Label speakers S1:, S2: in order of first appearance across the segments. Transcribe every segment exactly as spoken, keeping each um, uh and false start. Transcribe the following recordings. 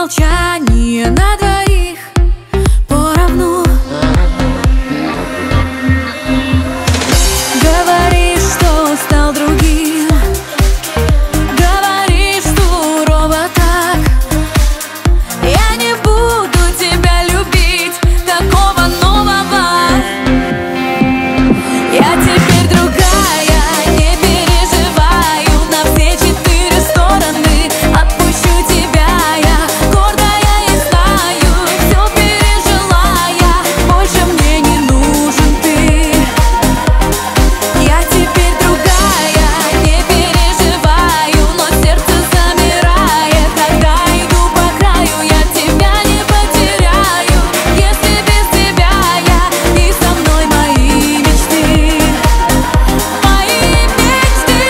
S1: молчание на двоих поровну. Говоришь, что стал другим, говоришь сурово так. Я не буду тебя любить, такого нового. Я теперь другая, не переживаю на все четыре стороны. Отпущу тебя я, гордая и знаю, все пережила я, больше мне не нужен ты. Я теперь другая, не переживаю, но сердце замирает, когда иду по краю. Я тебя не потеряю, если без тебя я, и со мной мои мечты, мои мечты.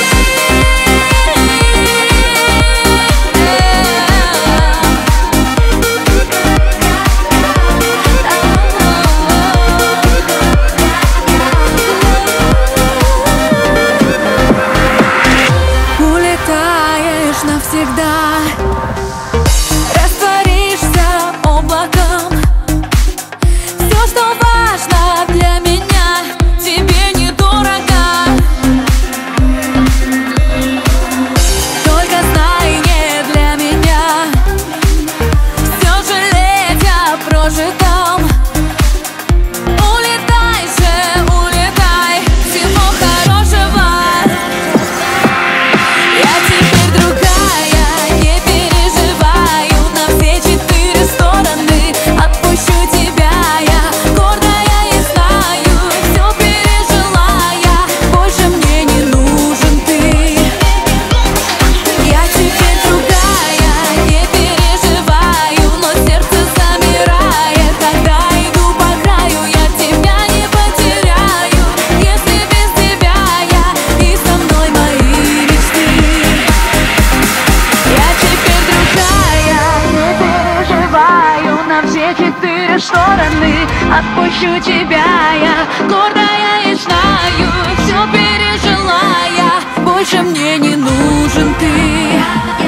S1: Улетаешь навсегда, растворишься облаком. Все, что важно для меня, тебе недорого. Только знай, не для меня все жалеть о прожитом. Улетай же, улетай, всего хорошего. Я теперь другая, не переживаю на все четыре стороны. Отпущу тебя я, гордая и знаю, все пережила я, больше мне не нужен ты. Я теперь другая, не переживаю, но сердце замирает, когда иду по краю. Я тебя не потеряю, если без тебя я, и со мной мои мечты. Я теперь другая, не переживаю на все четыре стороны. Отпущу тебя я, гордая и знаю, все пережила я, больше мне не нужен ты.